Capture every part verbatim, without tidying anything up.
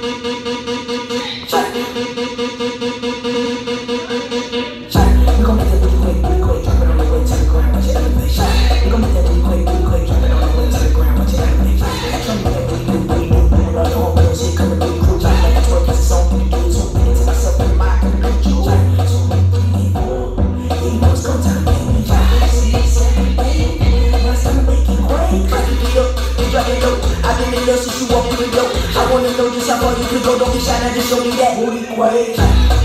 I wanna know just how far you could go. Don't be shy now, just show me that booty quake.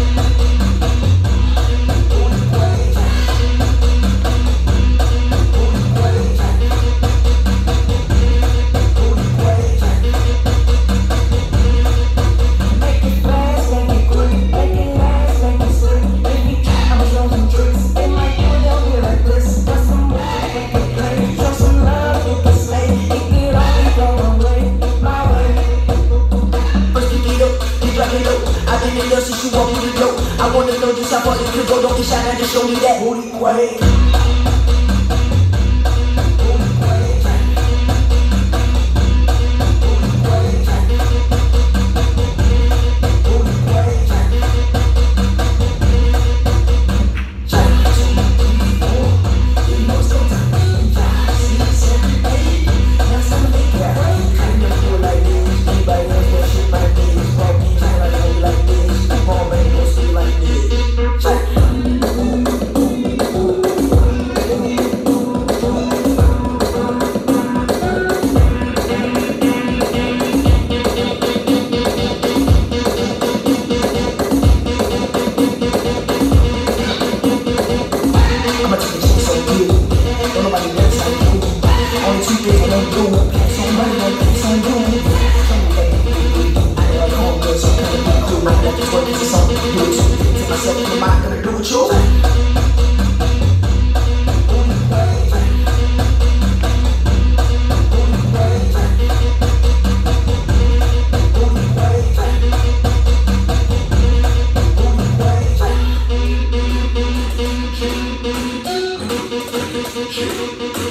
Since you walk through the door, I wanna know just how far you could go. Don't be shy now, just show me that booty quake. Thank you.